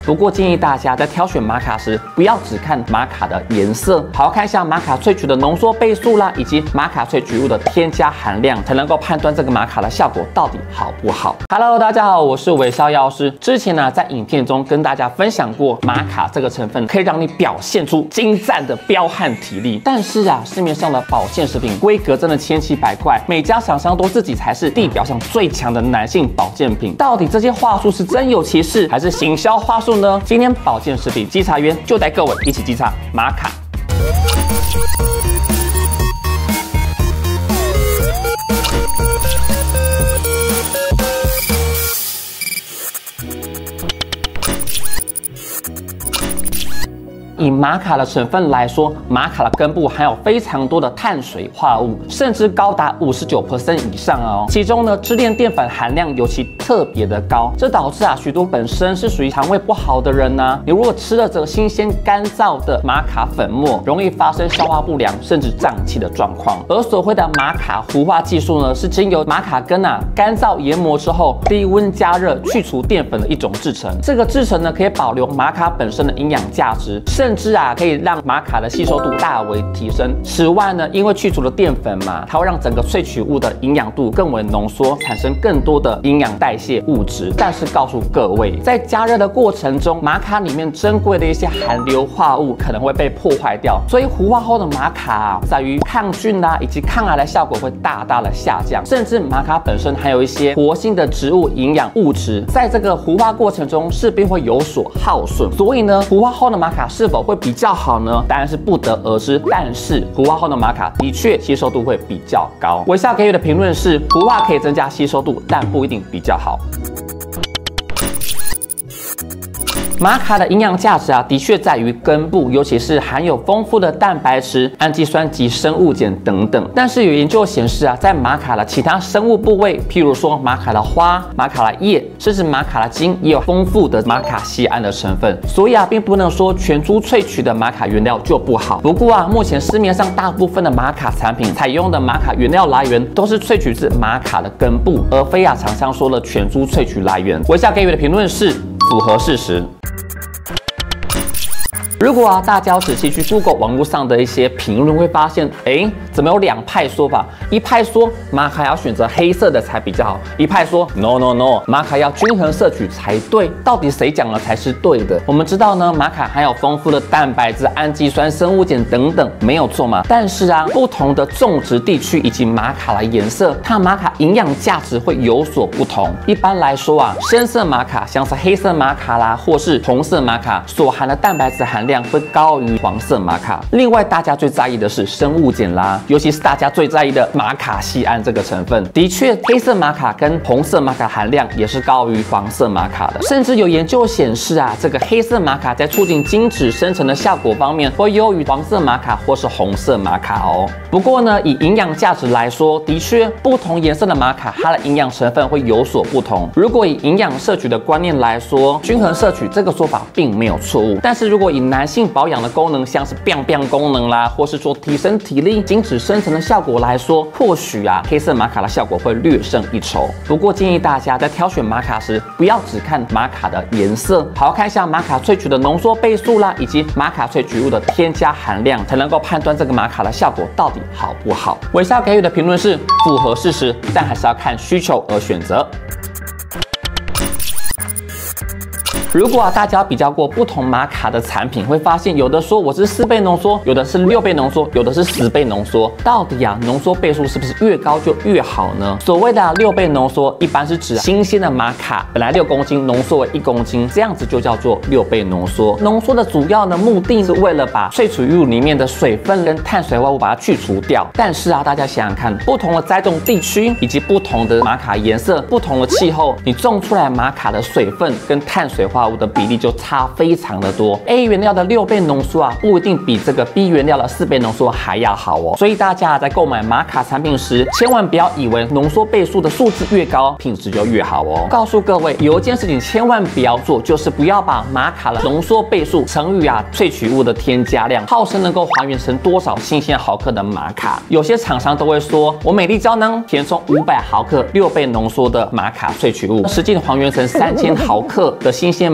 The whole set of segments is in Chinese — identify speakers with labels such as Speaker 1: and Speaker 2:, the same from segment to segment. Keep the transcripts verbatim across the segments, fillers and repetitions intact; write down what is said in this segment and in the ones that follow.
Speaker 1: 不过建议大家在挑选玛卡时，不要只看玛卡的颜色，还要看一下玛卡萃取的浓缩倍数啦，以及玛卡萃取物的添加含量，才能够判断这个玛卡的效果到底好不好。Hello， 大家好，我是微笑药师。之前呢，在影片中跟大家分享过，玛卡这个成分可以让你表现出精湛的彪悍体力。但是啊，市面上的保健食品规格真的千奇百怪，每家厂商都自己才是地表上最强的男性保健品。到底这些话术是真有其事，还是行销话术呢？今天保健食品稽查员就带各位一起稽查玛卡。以玛卡的成分来说，玛卡的根部含有非常多的碳水化合物，甚至高达 百分之五十九 以上哦。其中呢，支链淀粉含量尤其特别的高，这导致啊，许多本身是属于肠胃不好的人呢、啊，你如果吃了这个新鲜干燥的玛卡粉末，容易发生消化不良甚至胀气的状况。而所谓的玛卡糊化技术呢，是经由玛卡根啊干燥研磨之后，低温加热去除淀粉的一种制成。这个制成呢，可以保留玛卡本身的营养价值，甚至啊，可以让玛卡的吸收度大为提升。此外呢，因为去除了淀粉嘛，它会让整个萃取物的营养度更为浓缩，产生更多的营养代谢物质。但是告诉各位，在加热的过程中，玛卡里面珍贵的一些含硫化物可能会被破坏掉，所以糊化后的玛卡啊，在于抗菌啦、啊、以及抗癌的效果会大大的下降。甚至玛卡本身还有一些活性的植物营养物质，在这个糊化过程中势必会有所耗损。所以呢，糊化后的玛卡是否会比较好呢？当然是不得而知。但是糊化后的玛卡的确吸收度会比较高。微笑给予的评论是：糊化可以增加吸收度，但不一定比较好。玛卡的营养价值啊，的确在于根部，尤其是含有丰富的蛋白质、氨基酸及生物碱等等。但是有研究显示啊，在玛卡的其他生物部位，譬如说玛卡的花、玛卡的叶，甚至玛卡的茎，也有丰富的玛卡酰胺的成分。所以啊，并不能说全株萃取的玛卡原料就不好。不过啊，目前市面上大部分的玛卡产品采用的玛卡原料来源，都是萃取自玛卡的根部，而非啊厂商说的全株萃取来源。微笑给予的评论是符合事实。如果啊，大家仔细去 Google 网络上的一些评论，会发现，哎，怎么有两派说法？一派说玛卡要选择黑色的才比较好，一派说 no no no， 玛卡要均衡摄取才对。到底谁讲了才是对的？我们知道呢，玛卡含有丰富的蛋白质、氨基酸、生物碱等等，没有错嘛。但是啊，不同的种植地区以及玛卡的颜色，它玛卡营养价值会有所不同。一般来说啊，深色玛卡像是黑色玛卡啦，或是红色玛卡，所含的蛋白质含量会高于黄色玛卡。另外，大家最在意的是生物碱啦，尤其是大家最在意的玛卡酰胺这个成分。的确，黑色玛卡跟红色玛卡含量也是高于黄色玛卡的。甚至有研究显示啊，这个黑色玛卡在促进精子生成的效果方面，会优于黄色玛卡或是红色玛卡哦。不过呢，以营养价值来说，的确不同颜色的玛卡，它的营养成分会有所不同。如果以营养摄取的观念来说，均衡摄取这个说法并没有错误。但是如果以男性保养的功能，像是 biang biang 功能啦，或是说提升体力、精子生成的效果来说，或许啊，黑色玛卡的效果会略胜一筹。不过建议大家在挑选玛卡时，不要只看玛卡的颜色，还要看一下玛卡萃取的浓缩倍数啦，以及玛卡萃取物的添加含量，才能够判断这个玛卡的效果到底好不好。微笑给予的评论是符合事实，但还是要看需求而选择。如果啊大家比较过不同玛卡的产品，会发现有的说我是四倍浓缩，有的是六倍浓缩，有的是十倍浓缩。到底啊浓缩倍数是不是越高就越好呢？所谓的啊六倍浓缩，一般是指新鲜的玛卡本来六公斤浓缩为一公斤，这样子就叫做六倍浓缩。浓缩的主要的目的是为了把萃取物里面的水分跟碳水化合物把它去除掉。但是啊大家想想看，不同的栽种地区以及不同的玛卡颜色、不同的气候，你种出来玛卡的水分跟碳水化合物的比例就差非常的多。A 原料的六倍浓缩啊，不一定比这个 B 原料的四倍浓缩还要好哦。所以大家在购买玛卡产品时，千万不要以为浓缩倍数的数字越高，品质就越好哦。告诉各位，有一件事情千万不要做，就是不要把玛卡的浓缩倍数乘以啊萃取物的添加量，号称能够还原成多少新鲜毫克的玛卡。有些厂商都会说，我美丽胶囊填充五百毫克六倍浓缩的玛卡萃取物，实际还原成三千毫克的新鲜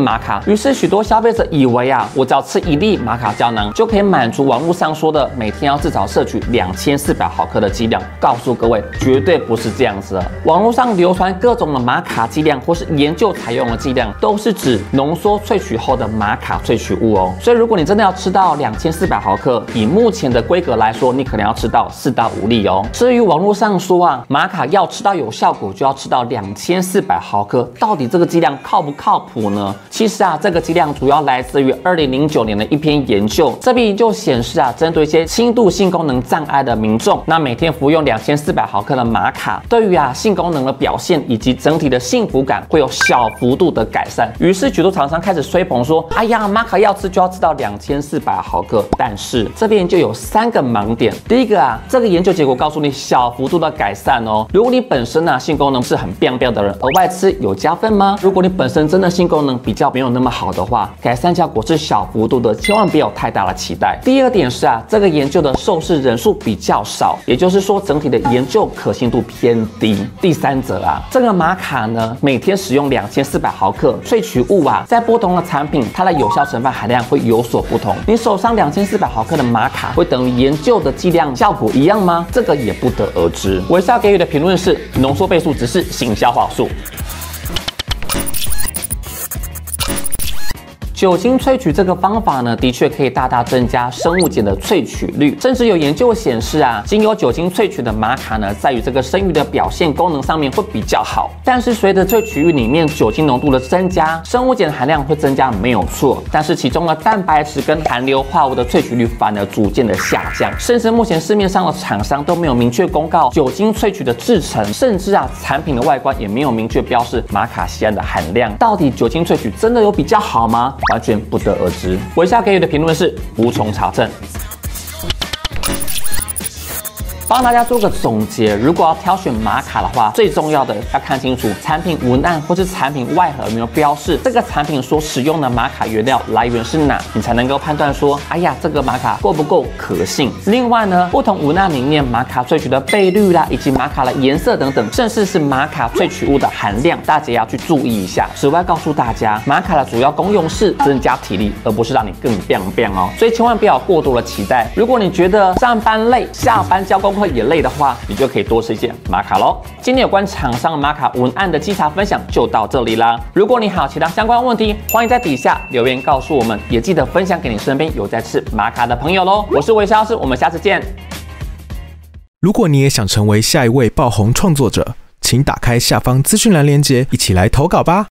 Speaker 1: 玛卡，于是许多消费者以为啊，我只要吃一粒玛卡胶囊就可以满足网络上说的每天要至少摄取两千四百毫克的剂量。告诉各位，绝对不是这样子的。网络上流传各种的玛卡剂量或是研究采用的剂量，都是指浓缩萃取后的玛卡萃取物哦。所以如果你真的要吃到两千四百毫克，以目前的规格来说，你可能要吃到四到五粒哦。至于网络上说啊，玛卡要吃到有效果就要吃到两千四百毫克，到底这个剂量靠不靠谱呢？其实啊，这个剂量主要来自于二零零九年的一篇研究。这篇研究显示啊，针对一些轻度性功能障碍的民众，那每天服用两千四百毫克的玛卡，对于啊性功能的表现以及整体的幸福感会有小幅度的改善。于是许多厂商开始吹捧说，哎呀，玛卡要吃就要吃到两千四百毫克。但是这边就有三个盲点。第一个啊，这个研究结果告诉你小幅度的改善哦。如果你本身啊性功能是很变变的人，额外吃有加分吗？如果你本身真的性功能比较没有那么好的话，改善效果是小幅度的，千万不要有太大的期待。第二点是啊，这个研究的受试人数比较少，也就是说整体的研究可信度偏低。第三者啊，这个玛卡呢，每天使用两千四百毫克萃取物啊，在不同的产品，它的有效成分含量会有所不同。你手上两千四百毫克的玛卡会等于研究的剂量效果一样吗？这个也不得而知。微笑给予的评论是：浓缩倍数只是行销话术。酒精萃取这个方法呢，的确可以大大增加生物碱的萃取率，甚至有研究显示啊，经由酒精萃取的玛卡呢，在于这个生育的表现功能上面会比较好。但是随着萃取物里面酒精浓度的增加，生物碱含量会增加，没有错。但是其中的蛋白质跟含硫化物的萃取率反而逐渐的下降，甚至目前市面上的厂商都没有明确公告酒精萃取的制成，甚至啊产品的外观也没有明确标示玛卡酰胺的含量。到底酒精萃取真的有比较好吗？完全不得而知。我以下给予的评论是无从查证。帮大家做个总结，如果要挑选玛卡的话，最重要的要看清楚产品文案或是产品外盒有没有标示这个产品所使用的玛卡原料来源是哪，你才能够判断说，哎呀，这个玛卡够不够可信。另外呢，不同文案里面玛卡萃取的倍率啦，以及玛卡的颜色等等，甚至是玛卡萃取物的含量，大家也要去注意一下。此外，告诉大家，玛卡的主要功用是增加体力，而不是让你更变变哦，所以千万不要过多的期待。如果你觉得上班累，下班交功课也累的话，你就可以多吃一些玛卡咯。今天有关厂商玛卡文案的稽查分享就到这里啦。如果你还有其他相关问题，欢迎在底下留言告诉我们，也记得分享给你身边有在吃玛卡的朋友咯。我是微笑老师，我们下次见。
Speaker 2: 如果你也想成为下一位爆红创作者，请打开下方资讯栏连结，一起来投稿吧。